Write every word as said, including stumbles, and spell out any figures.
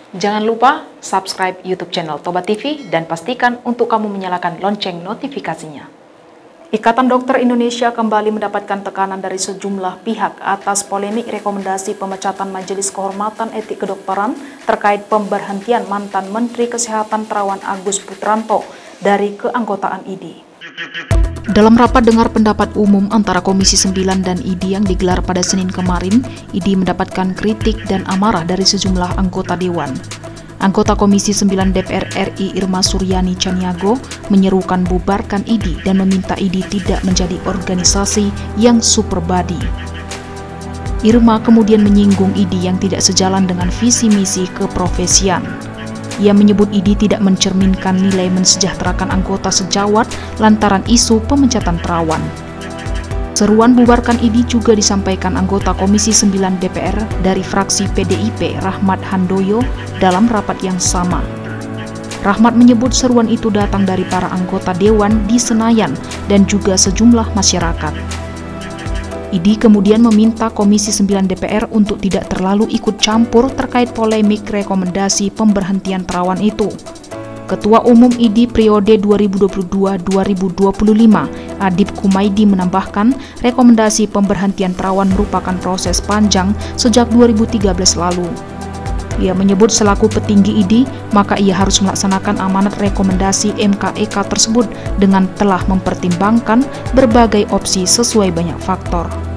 Jangan lupa subscribe YouTube channel Toba T V dan pastikan untuk kamu menyalakan lonceng notifikasinya. Ikatan Dokter Indonesia kembali mendapatkan tekanan dari sejumlah pihak atas polemik rekomendasi pemecatan Majelis Kehormatan Etik Kedokteran terkait pemberhentian mantan Menteri Kesehatan Terawan Agus Putranto dari keanggotaan I D I. Dalam rapat dengar pendapat umum antara Komisi sembilan dan I D I yang digelar pada Senin kemarin, I D I mendapatkan kritik dan amarah dari sejumlah anggota Dewan. Anggota Komisi sembilan D P R R I Irma Suryani Chaniago menyerukan bubarkan I D I dan meminta I D I tidak menjadi organisasi yang super body. Irma kemudian menyinggung I D I yang tidak sejalan dengan visi misi keprofesian. Ia menyebut I D I tidak mencerminkan nilai mensejahterakan anggota sejawat lantaran isu pemecatan Terawan. Seruan bubarkan I D I juga disampaikan anggota Komisi sembilan D P R dari fraksi P D I P Rahmat Handoyo dalam rapat yang sama. Rahmat menyebut seruan itu datang dari para anggota Dewan di Senayan dan juga sejumlah masyarakat. I D I kemudian meminta Komisi sembilan D P R untuk tidak terlalu ikut campur terkait polemik rekomendasi pemberhentian Terawan itu. Ketua Umum I D I periode dua ribu dua puluh dua sampai dua ribu dua puluh lima, Adib Kumaydi menambahkan rekomendasi pemberhentian Terawan merupakan proses panjang sejak dua ribu tiga belas lalu. Ia menyebut selaku petinggi I D I, maka ia harus melaksanakan amanat rekomendasi M K E K tersebut dengan telah mempertimbangkan berbagai opsi sesuai banyak faktor.